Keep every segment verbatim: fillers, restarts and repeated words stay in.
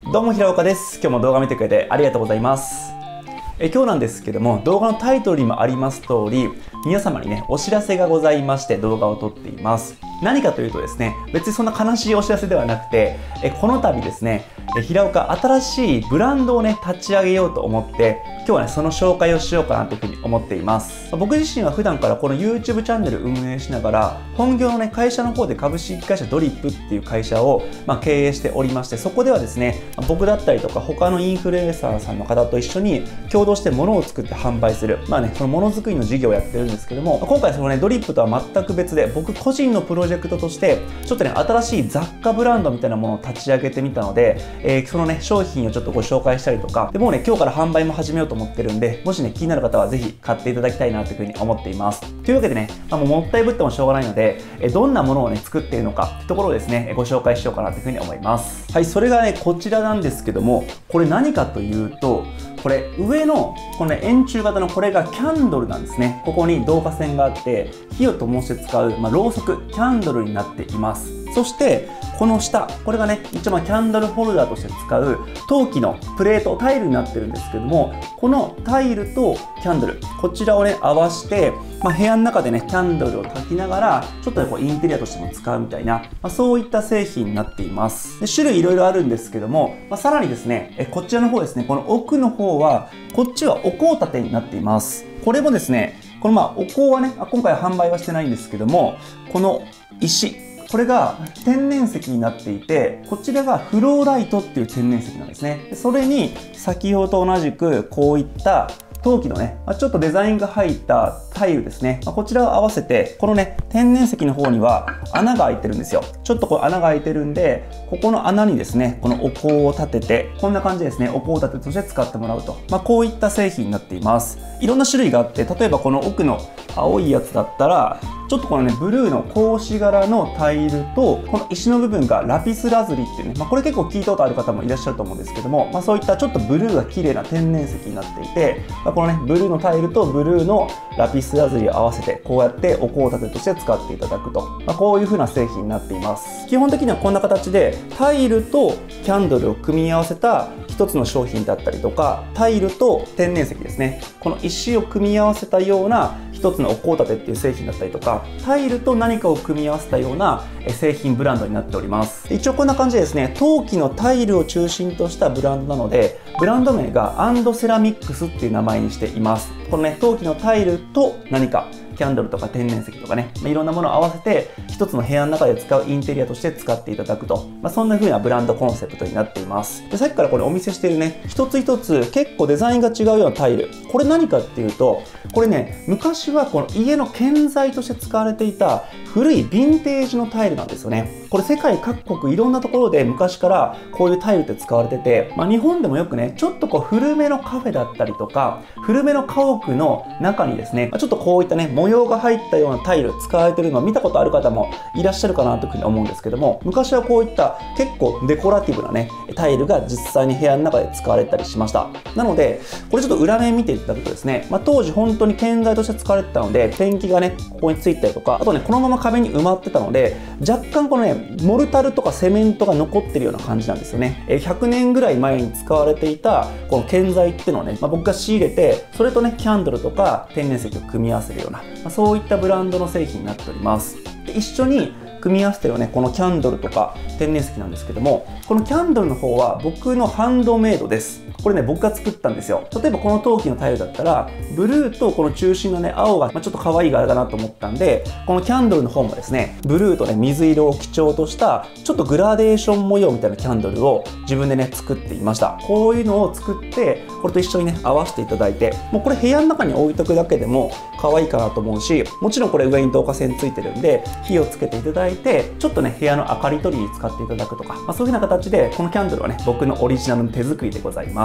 どうも平岡です。今日も動画見てくれてありがとうございます。え今日なんですけども、動画のタイトルにもあります通り、皆様にね、お知らせがございまして動画を撮っています。何かというとですね、別にそんな悲しいお知らせではなくて、えこの度ですね、え平岡新しいブランドをね、立ち上げようと思って、今日はね、その紹介をしようかなというふうに思っています。僕自身は普段からこの YouTube チャンネル運営しながら、本業のね、会社の方で株式会社ドリップっていう会社を、まあ、経営しておりまして、そこではですね、僕だったりとか他のインフルエンサーさんの方と一緒に共同して物を作って販売する、まあね、そのものづくりの事業をやってるんですけども、今回そのね、ドリップとは全く別で、僕個人のプロジェクトとして、ちょっとね、新しい雑貨ブランドみたいなものを立ち上げてみたので、えー、そのね、商品をちょっとご紹介したりとか、でもうね、今日から販売も始めようと思ってるんで、もしね、気になる方はぜひ買っていただきたいなというふうに思っています。というわけでね、まあ、もうもったいぶってもしょうがないので、えどんなものをね、作っているのかってところをですね、ご紹介しようかなというふうに思います。はい、それがね、こちらなんですけども、これ何かというと、これ上のこのね円柱型のこれがキャンドルなんですね。ここに導火線があって火を灯して使う、まあ、ろうそくキャンドルになっています。そしてこの下これがね一応まあキャンドルホルダーとして使う陶器のプレートタイルになってるんですけども、このタイルとキャンドルこちらをね合わせて、まあ、部屋の中でねキャンドルを焚きながらちょっとねこうインテリアとしても使うみたいな、まあ、そういった製品になっています。で種類いろいろあるんですけども、まあ、さらにですねえこちらの方ですね、この奥の方はこっちはお香立てになっています。これもですねこのまあお香はね今回は販売はしてないんですけども、この石これが天然石になっていて、こちらがフローライトっていう天然石なんですね。それに先ほどと同じくこういった陶器のね、ちょっとデザインが入ったタイルですね。こちらを合わせて、このね、天然石の方には穴が開いてるんですよ。ちょっとこう穴が開いてるんで、ここの穴にですね、このお香を立てて、こんな感じですね、お香立てとして使ってもらうと。まあ、こういった製品になっています。いろんな種類があって、例えばこの奥の青いやつだったら、ちょっとこのね、ブルーの格子柄のタイルと、この石の部分がラピスラズリっていうね、まあ、これ結構聞いたことある方もいらっしゃると思うんですけども、まあ、そういったちょっとブルーが綺麗な天然石になっていて、まあ、このね、ブルーのタイルとブルーのラピスラズリを合わせて、こうやってお香立てとして使っていただくと、まあ、こういう風な製品になっています。基本的にはこんな形で、タイルとキャンドルを組み合わせた一つの商品だったりとか、タイルと天然石ですね、この石を組み合わせたような一つのお香立てっていう製品だったりとか、タイルと何かを組み合わせたような製品ブランドになっております。一応こんな感じでですね、陶器のタイルを中心としたブランドなので、ブランド名がアンドセラミックスっていう名前にしています。このね、陶器のタイルと何かキャンドルとか天然石とかね、まあ、いろんなものを合わせて一つの部屋の中で使うインテリアとして使っていただくと、まあ、そんな風なブランドコンセプトになっています。でさっきからこれお見せしているね、一つ一つ結構デザインが違うようなタイル、これ何かっていうと、これね昔はこの家の建材として使われていた古いヴィンテージのタイルなんですよね。これ世界各国いろんなところで昔からこういうタイルって使われてて、まあ、日本でもよくねちょっとこう古めのカフェだったりとか古めの家屋の中にですねちょっとこういったね模様が入ったようなタイル使われてるのを見たことある方もいらっしゃるかなというふうに思うんですけども、昔はこういった結構デコラティブなねタイルが実際に部屋の中で使われたりしました。なのでこれちょっと裏面見ていただくとですね、まあ、当時本当に建材として使われてたのでペンキがねここについたりとか、あとねこのまま壁に埋まってたので若干このねモルタルとかセメントが残ってるような感じなんですよね。ひゃくねんぐらい前に使われていたこの建材っていうのをね、まあ、僕が仕入れてそれとねキャンドルとか天然石を組み合わせるような、まあ、そういったブランドの製品になっております。で一緒に組み合わせてるねこのキャンドルとか天然石なんですけども、このキャンドルの方は僕のハンドメイドです。これね僕が作ったんですよ。例えばこの陶器のタイルだったらブルーとこの中心のね青が、まあ、ちょっと可愛い柄だなと思ったんで、このキャンドルの方もですねブルーとね水色を基調としたちょっとグラデーション模様みたいなキャンドルを自分でね作っていました。こういうのを作ってこれと一緒にね合わせていただいて、もうこれ部屋の中に置いとくだけでも可愛いかなと思うし、もちろんこれ上に導火線ついてるんで火をつけていただいてちょっとね部屋の明かり取りに使っていただくとか、まあ、そういう風な形でこのキャンドルはね僕のオリジナルの手作りでございます。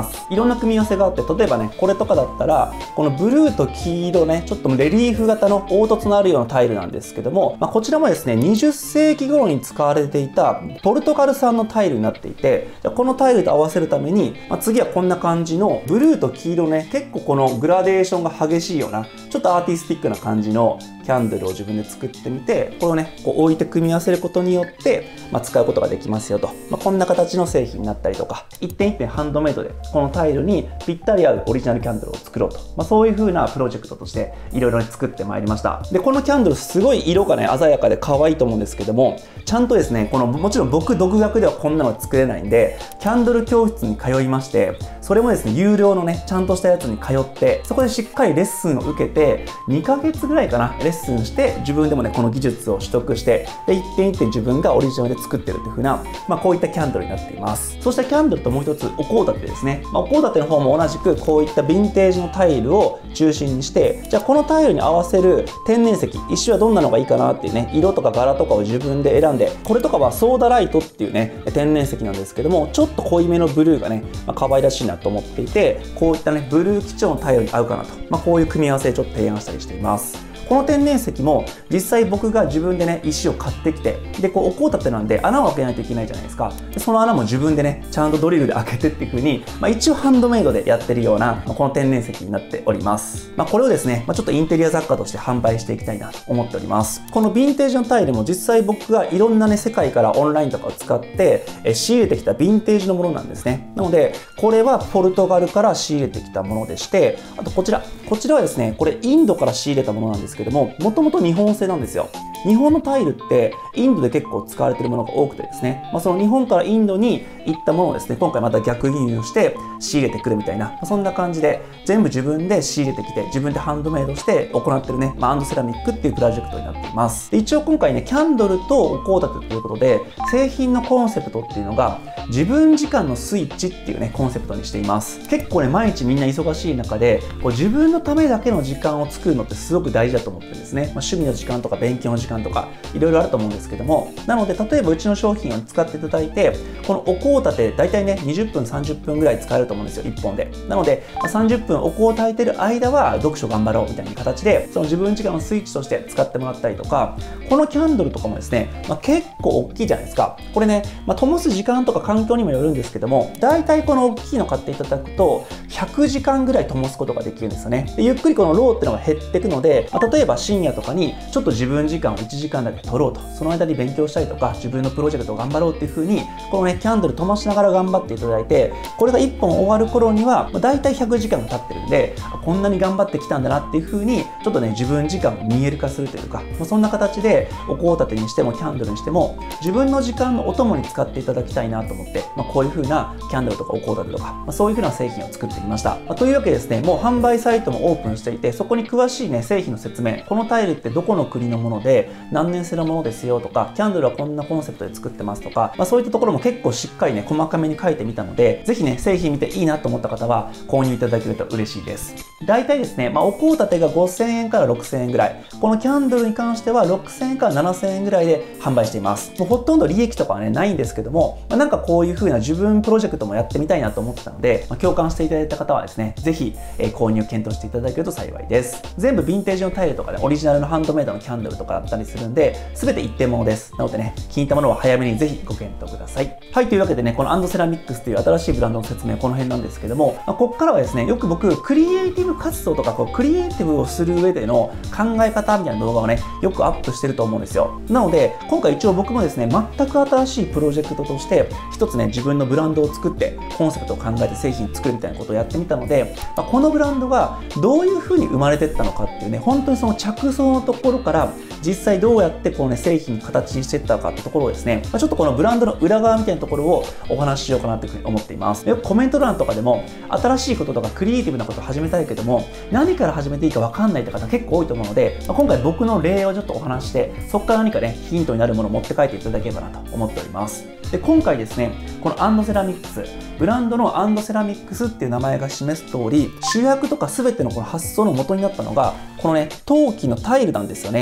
ます。いろんな組み合わせがあって、例えばね、これとかだったら、このブルーと黄色ね、ちょっとレリーフ型の凹凸のあるようなタイルなんですけども、まあ、こちらもですね、にじゅっせいき頃に使われていたポルトガル産のタイルになっていて、じゃこのタイルと合わせるために、まあ、次はこんな感じのブルーと黄色ね、結構このグラデーションが激しいような、ちょっとアーティスティックな感じのキャンドルを自分で作ってみて、これをね、こう置いて組み合わせることによって、まあ、使うことができますよと。まあ、こんな形の製品になったりとか、一点一点ハンドメイドで、このタイルにぴったり合うオリジナルキャンドルを作ろうと。まあ、そういう風なプロジェクトとして、いろいろ作ってまいりました。で、このキャンドル、すごい色がね、鮮やかで可愛いと思うんですけども、ちゃんとですね、この、もちろん僕独学ではこんなの作れないんで、キャンドル教室に通いまして、それもですね、有料のね、ちゃんとしたやつに通って、そこでしっかりレッスンを受けて、にかげつぐらいかな、レッスンして、自分でもね、この技術を取得して、で、一点一点自分がオリジナルで作ってるっていう風な、まあ、こういったキャンドルになっています。そしてキャンドルともう一つ、お香立てですね。まあ、お香立ての方も同じく、こういったヴィンテージのタイルを中心にして、じゃあこのタイルに合わせる天然石、石はどんなのがいいかなっていうね、色とか柄とかを自分で選んで、これとかはソーダライトっていうね、天然石なんですけども、ちょっと濃いめのブルーがね、まあ、可愛らしいなと思っていて、こういったね、ブルー基調のタイルに合うかなと、まあ、こういう組み合わせでちょっと提案したりしています。この天然石も実際僕が自分でね、石を買ってきて、で、こう、お香立てなんで穴を開けないといけないじゃないですか。でその穴も自分でね、ちゃんとドリルで開けてっていう風に、まあ、一応ハンドメイドでやってるような、まあ、この天然石になっております。まあ、これをですね、まあ、ちょっとインテリア雑貨として販売していきたいなと思っております。このヴィンテージのタイルも実際僕がいろんなね、世界からオンラインとかを使ってえ仕入れてきたヴィンテージのものなんですね。なので、これはポルトガルから仕入れてきたものでして、あとこちら、こちらはですね、これインドから仕入れたものなんですけども、もともと日本製なんですよ。日本のタイルってインドで結構使われているものが多くてですね、まあ、その日本からインドに行ったものをですね、今回また逆輸入して仕入れてくるみたいな、まあ、そんな感じで全部自分で仕入れてきて、自分でハンドメイドして行ってるね、まあ、アンドセラミックっていうプロジェクトになっています。で一応今回ね、キャンドルとお香立てということで、製品のコンセプトっていうのが、自分時間のスイッチっていうね、コンセプトにしています。結構ね、毎日みんな忙しい中で、こう自分のためだけの時間を作るのってすごく大事だと思ってるんですね。まあ、趣味の時間とか勉強の時間とか、いろいろあると思うんですけども、なので、例えばうちの商品を使っていただいて、このお香立て、大体ね、にじゅっぷん、さんじゅっぷんぐらい使えると思うんですよ、いっぽんで。なので、まあ、さんじゅっぷんお香を焚いてる間は、読書頑張ろうみたいな形で、その自分時間のスイッチとして使ってもらったりとか、このキャンドルとかもですね、まあ、結構大きいじゃないですか。これね、まあ、灯す時間とか環境にもよるんですけども、大体この大きいの買っていただくと、ひゃくじかんぐらい灯すことができるんですよね。でゆっくりこのローっていうのが減っていくので、まあ、例えば深夜とかにちょっと自分時間をいちじかんだけ取ろうと、その間に勉強したりとか、自分のプロジェクトを頑張ろうっていう風に、このね、キャンドル灯しながら頑張っていただいて、これがいっぽん終わる頃には、まあ、大体ひゃくじかんが経ってるんで、こんなに頑張ってきたんだなっていう風に、ちょっとね、自分時間を見える化するというか、まあ、そんな形で、お香立てにしても、キャンドルにしても、自分の時間のお供に使っていただきたいなと思って、まあ、こういう風なキャンドルとかお香立てとか、まあ、そういう風な製品を作ってみました。まあ、というわけでですね、もう販売サイトもオープンしていて、そこに詳しいね、製品の説明、このタイルってどこの国のもので、何年製のものですよとか、キャンドルはこんなコンセプトで作ってますとか、まあ、そういったところも結構しっかりね、細かめに書いてみたので、ぜひね、製品見ていいなと思った方は、購入いただけると嬉しいです。大体ですね、まあ、お香立てがごせんえんからろくせんえんぐらい、このキャンドルに関してはろくせんえんからななせんえんぐらいで販売しています。もうほとんど利益とかはね、ないんですけども、まあ、なんかこういう風な自分プロジェクトもやってみたいなと思ってたので、まあ、共感していただいた方はですね、ぜひ、えー、購入検討していただけると幸いです。全部ヴィンテージのタイルとかで、オリジナルのハンドメイドのキャンドルとかだったりするんで、すべて一点物です。なのでね、気に入ったものは早めにぜひご検討ください。はい、というわけでね、このアンドセラミックスという新しいブランドの説明はこの辺なんですけども、まあ、ここからはですね、よく僕、クリエイティブ活動とか、こうクリエイティブをする上での考え方みたいな動画をね、よくアップしてると思うんですよ。なので、今回一応僕もですね、全く新しいプロジェクトとして、一つね、自分のブランドを作って、コンセプトを考えて製品を作るみたいなことをやってみたので、まあ、このブランドがどういう風に生まれていったのかっていうね、本当にその着想のところから、実際どうやってこうね、製品の形にしていったのかってところをですね、まあ、ちょっとこのブランドの裏側みたいなところをお話ししようかなというふうに思っています。よくコメント欄とかでも、新しいこととかクリエイティブなことを始めたいけども、何から始めていいか分かんないって方結構多いと思うので、まあ、今回僕の例をちょっとお話して、そこから何かね、ヒントになるものを持って帰っていただければなと思っております。で、今回ですね、このアンドセラミックス、ブランドのアンドセラミックスっていう名前が示す通り、主役とか全てのこの発想の元になったのが、このね、陶器のタイルなんですよね。これ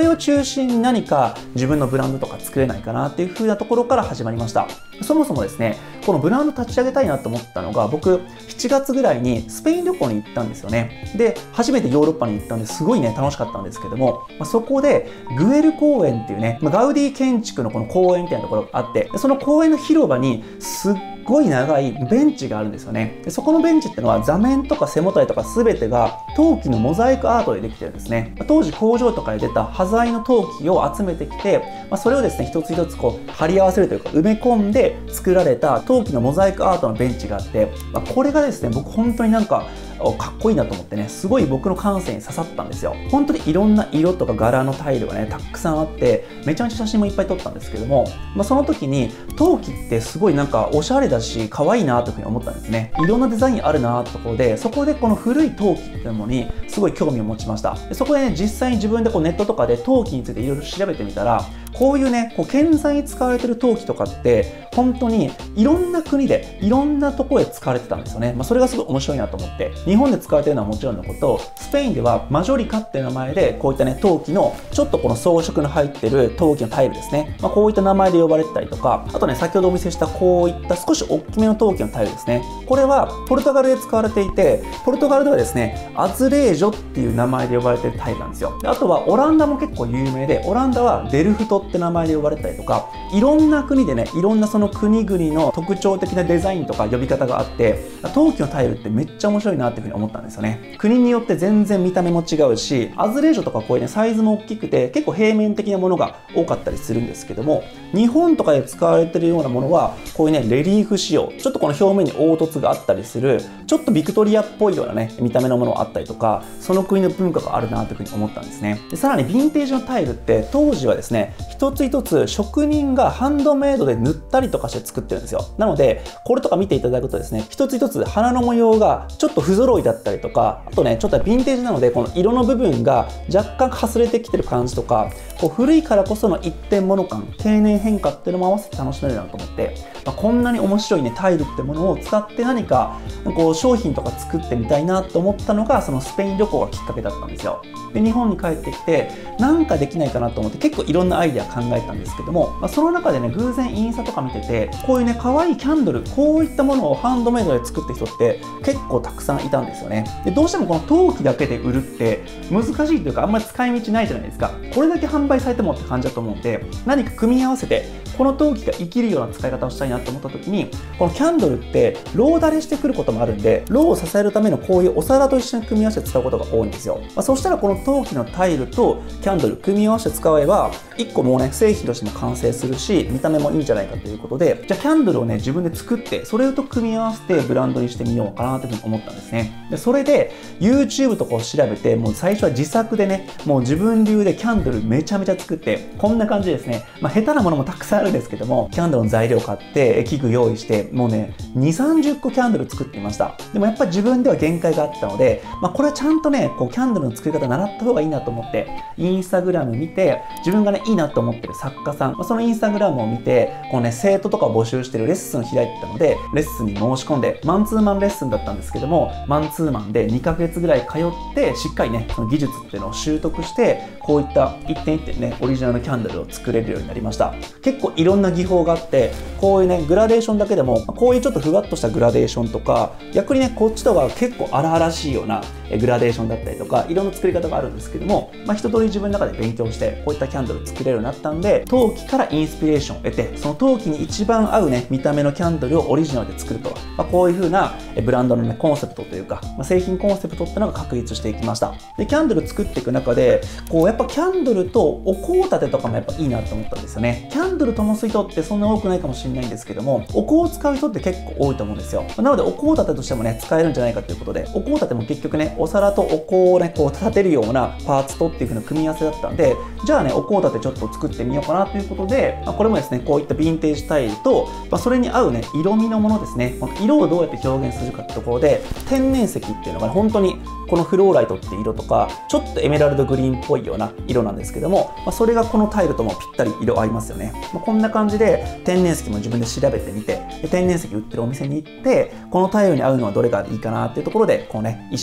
れを中心に何か自分のブランドとか作れないかなっていう風なところから始まりました。そもそもですね、このブランド立ち上げたいなと思ったのが、僕しちがつぐらいにスペイン旅行に行ったんですよね。で、初めてヨーロッパに行ったんですごいね楽しかったんですけども、まあ、そこでグエル公園っていうね、まあ、ガウディ建築のこの公園みたいなところがあって、その公園の広場にすっすごい長いベンチがあるんですよね。でそこのベンチってのは座面とか背もたれとか全てが陶器のモザイクアートでできてるんですね。当時工場とかで出た端材の陶器を集めてきて、まあ、それをですね一つ一つこう貼り合わせるというか埋め込んで作られた陶器のモザイクアートのベンチがあって、まあ、これがですね僕本当になんかかっこいいなと思ってね、すごい僕の感性に刺さったんですよ。本当にいろんな色とか柄のタイルがねたくさんあって、めちゃめちゃ写真もいっぱい撮ったんですけども、まあ、その時に陶器ってすごいなんかおしゃれだし可愛いなというふうに思ったんですね。いろんなデザインあるなってところで、そこでこの古い陶器っていうのにすごい興味を持ちました。でそこでね実際に自分でこうネットとかで陶器についていろいろ調べてみたら、こういうねこう建材に使われてる陶器とかって本当にいろんな国でいろんなところで使われてたんですよね。まあ、それがすごい面白いなと思って、日本で使われてるのはもちろんのこと、スペインではマジョリカっていう名前でこういったね陶器のちょっとこの装飾の入ってる陶器のタイルですね、まあ、こういった名前で呼ばれてたりとか、あとね先ほどお見せしたこういった少し大きめの陶器のタイルですね、これはポルトガルで使われていて、ポルトガルではですねアズレージョっていう名前で呼ばれてるタイルなんですよ。であとはオランダも結構有名で、オランダはデルフトって名前で呼ばれてたりとか、いろんな国でねいろんなその国々の特徴的なデザインとか呼び方があって、陶器のタイルってめっちゃ面白いなっていうふうに思ったんですよね。国によって全然見た目も違うし、アズレージョとかこういうねサイズも大きくて結構平面的なものが多かったりするんですけども、日本とかで使われてるようなものはこういうねレリーフ仕様、ちょっとこの表面に凹凸があったりするちょっとビクトリアっぽいようなね見た目のものがあったりとか、その国の文化があるなというふうに思ったんですね。でさらにヴィンテージのタイルって当時はですね一つ一つ職人がハンドメイドで塗ったりとかして作ってるんですよ。なのでこれとか見ていただくとですね、一つ一つ花の模様がちょっと不揃いだったりとか、あとねちょっとヴィンテージなのでこの色の部分が若干かすれてきてる感じとか、こう古いからこその一点物感、経年変化っていうのも合わせて楽しめるなと思って、まあ、こんなに面白いねタイルってものを使って何かこう商品とか作ってみたいなと思ったのが、そのスペイン旅行がきっかけだったんですよ。で日本に帰ってきてなんかできないかなと思って結構いろんなアイデア考えたんですけども、まあ、その中でね偶然インスタとか見てて、こういうね可愛いキャンドル、こういったものをハンドメイドで作ってる人って結構たくさんいたんですよね。でどうしてもこの陶器だけで売るって難しいというか、あんまり使い道ないじゃないですか。これだけ販売されてもって感じだと思うんで、何か組み合わせてこの陶器が生きるような使い方をしたいなと思った時に、このキャンドルってローダレしてくることもあるんで、ローを支えるためのこういうお皿と一緒に組み合わせて使うことが多いんですよ。まあ、そしたらこの陶器のタイルとキャンドル組み合わせて使えばいっこもうね製品としても完成するし、見た目もいいんじゃないかということで、じゃあキャンドルをね自分で作ってそれと組み合わせてブランドにしてみようかなというふうに思ったんですね。でそれで YouTube とかを調べて、もう最初は自作でねもう自分流でキャンドルめちゃめちゃ作って、こんな感じですね。まあ下手なものもたくさんあるんですけども、キャンドルの材料買って器具用意してもうねにじゅう、さんじゅっこキャンドル作ってみました。でもやっぱり自分では限界があったので、まあ、これはちゃんとねこうキャンドルの作り方習った方がいいなと思ってインスタグラム見て、自分がねいいなと思ってる作家さん、まあ、そのインスタグラムを見てこうね生徒とかを募集してるレッスンを開いてたので、レッスンに申し込んでマンツーマンレッスンだったんですけども、マンツーマンでにかげつぐらい通ってしっかりねその技術っていうのを習得して、こういった一点一点ねオリジナルのキャンドルを作れるようになりました。結構いろんな技法があって、こういうねグラデーションだけでもこういうちょっとふわっとしたグラデーションとか、逆にねこっちとか結構荒々しいようなグラデーションだったりとか、いろんな作り方があるんですけども、まあ、一通り自分の中で勉強してこういったキャンドル作れるようになったんで、陶器からインスピレーションを得て、その陶器に一番合うね見た目のキャンドルをオリジナルで作ると、まあ、こういう風なブランドのねコンセプトというか、まあ、製品コンセプトっていうのが確立していきました。でキャンドル作っていく中でこうやっぱキャンドルとお香立てとかもやっぱいいなと思ったんですよね。キャンドル灯す人ってそんな多くないかもしれないんですけども、お香を使う人って結構多いと思うんですよ。なのでお香立てとしてもね使えるんじゃないかということで、お香立ても結局ねお皿とお香をねこう立てるようなパーツとっていう風な組み合わせだったんで、じゃあねお香立てちょっと作ってみようかなということで、まあ、これもですねこういったヴィンテージタイルと、まあ、それに合うね色味のものですね、この色をどうやって表現するかってところで、天然石っていうのが、ね、本当にこのフローライトっていう色とかちょっとエメラルドグリーンっぽいような色なんですけども、まあ、それがこのタイルともぴったり色合いますよね。まあ、こんな感じで天然石も自分で調べてみて、で天然石売ってるお店に行ってこのタイルに合うのはどれがいいかなっていうところでこうね石を購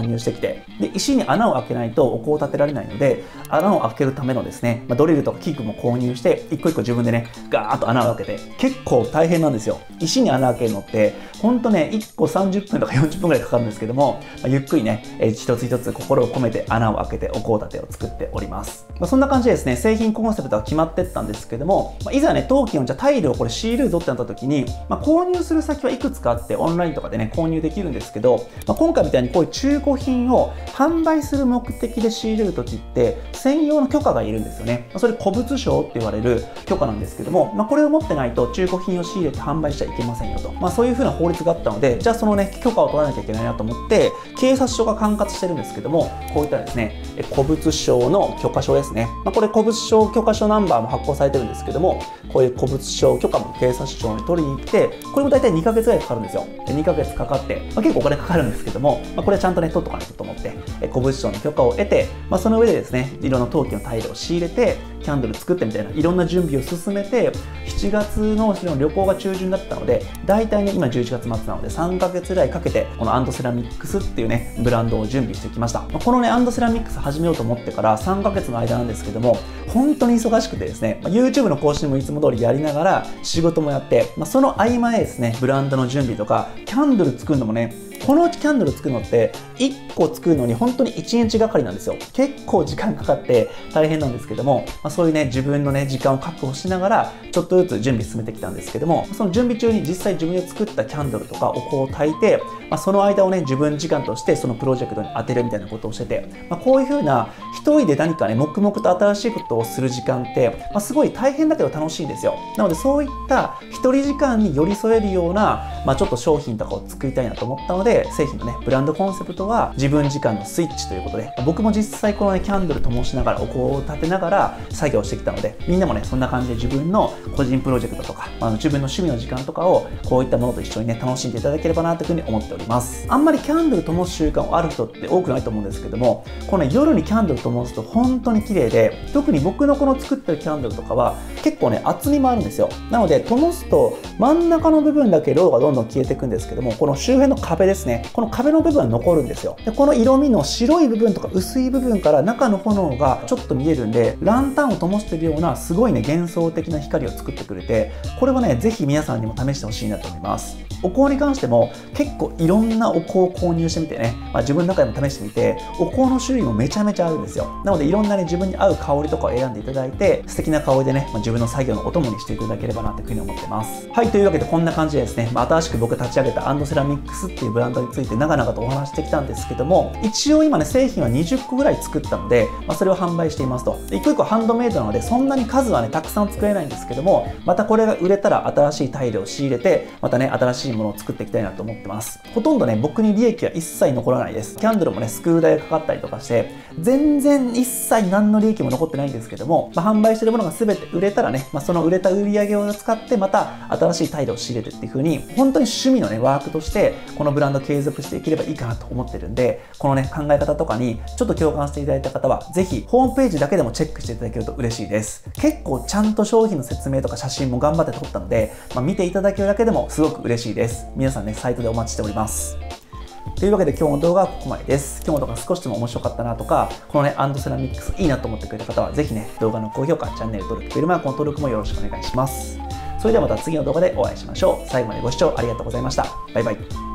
入してきて、で、石に穴を開けないとお香を立てられないので、穴を開けるためのですね、まあ、ドリルとか器具も購入して、一個一個自分でね、ガーッと穴を開けて、結構大変なんですよ。石に穴開けるのって、ほんとね、いっこさんじゅっぷんとかよんじゅっぷんぐらいかかるんですけども、まあ、ゆっくりね、えー、一つ一つ心を込めて穴を開けてお香立てを作っております。まあ、そんな感じでですね、製品コンセプトは決まってったんですけども、まあ、いざね、陶器のじゃタイルをこれ仕入れるぞってなった時に、まあ、購入する先はいくつかあって、オンラインとかでね、購入できるんですけど、まあ、今回みたいにこういう中古品を販売する目的で仕入れる時って、専用の許可がいるんですよね。まあ、それ古物商って言われる許可なんですけども、まあ、これを持ってないと中古品を仕入れて販売しちゃいけませんよと。まあ、そういう風な法律があったので、じゃあそのね、許可を取らなきゃいけないなと思って、警察署が管轄してるんですけども、こういったですね、古物商の許可証ですね。まあ、これ古物商許可証ナンバーも発行されてるんですけども、こういう古物商許可も警察署に取りに行って、これも大体にかげつぐらいかかるんですよ。でにかげつかかって、まあ、結構お金かかるんですけども、まあ、これはちゃんとね、取っとかないとと思って、古物商の許可を得て、まあ、その上でですね、いろんな陶器のタイルを仕入れて、キャンドル作ってみたいな、いろんな準備を進めて、しちがつの旅行が中旬だったので、大体ね、今じゅういちがつまつなので、さんかげつぐらいかけて、このアンドセラミックスっていうね、ブランドを準備してきました。このね、アンドセラミックス始めようと思ってからさんかげつの間なんですけども、本当に忙しくてですね、YouTube の更新もいつも通りやりながら、仕事もやって、まあ、その合間でですね、ブランドの準備とか、キャンドル作るのもね、このキャンドル作るのっていっこ作るのに本当にいちにちがかりなんですよ。結構時間かかって大変なんですけども、まあ、そういうね、自分のね、時間を確保しながらちょっとずつ準備進めてきたんですけども、その準備中に実際自分で作ったキャンドルとかお香を焚いて、まあ、その間をね、自分時間としてそのプロジェクトに当てるみたいなことをしてて、まあ、こういう風な一人で何かね、黙々と新しいことをする時間って、まあ、すごい大変だけど楽しいんですよ。なのでそういった一人時間に寄り添えるような、まあ、ちょっと商品とかを作りたいなと思ったので、製品のね、ブランドコンセプトは自分時間のスイッチということで、僕も実際このね、キャンドル灯しながらお香を立てながら作業してきたので、みんなもね、そんな感じで自分の個人プロジェクトとか、まあ、自分の趣味の時間とかをこういったものと一緒にね、楽しんでいただければなというふうに思っております。あんまりキャンドル灯す習慣ある人って多くないと思うんですけども、このね、夜にキャンドル灯すと本当に綺麗で、特に僕のこの作ってるキャンドルとかは結構ね、厚みもあるんですよ。なので灯すと真ん中の部分だけろうがどんどん消えていくんですけども、この周辺の壁ですね、この壁の部分は残るんですよ。でこの色味の白い部分とか薄い部分から中の炎がちょっと見えるんで、ランタンを灯してるようなすごいね、幻想的な光を作ってくれて、これはね、ぜひ皆さんにも試してほしいなと思います。お香に関しても結構いろんなお香を購入してみてね、まあ、自分の中でも試してみて、お香の種類もめちゃめちゃあるんですよ。なのでいろんなね、自分に合う香りとかを選んでいただいて、素敵な香りでね、まあ、自分の作業のお供にしていただければなというふうに思ってます。はい、というわけでこんな感じでですね、まあ、新しく僕が立ち上げたアンドセラミックスっていうブランドについて長々とお話してきたんですけども、一応今ね、製品はにじゅっこぐらい作ったので、まあ、それを販売していますと。で一個一個ハンドメイドなので、そんなに数はね、たくさん作れないんですけども、またこれが売れたら新しいタイルを仕入れて、またね、新しいものを作っていきたいなと思ってます。ほとんどね、僕に利益は一切残らないです。キャンドルもね、スクール代がかかったりとかして、全然一切何の利益も残ってないんですけども、まあ、販売してるものが全て売れたらね、まあ、その売れた売り上げを使ってまた新しいタイルを仕入れてっていう風に、本当に趣味のね、ワークとしてこのブランド継続していければいいかなと思ってるんで、このね、考え方とかにちょっと共感していただいた方は、ぜひホームページだけでもチェックしていただけると嬉しいです。結構ちゃんと商品の説明とか写真も頑張って撮ったので、まあ、見ていただけるだけでもすごく嬉しいです。皆さんね、サイトでお待ちしております。というわけで今日の動画はここまでです。今日の動画少しでも面白かったなとか、このね、アンドセラミックスいいなと思ってくれた方は、ぜひね、動画の高評価、チャンネル登録、ベルマークの登録もよろしくお願いします。それではまた次の動画でお会いしましょう。最後までご視聴ありがとうございました。バイバイ。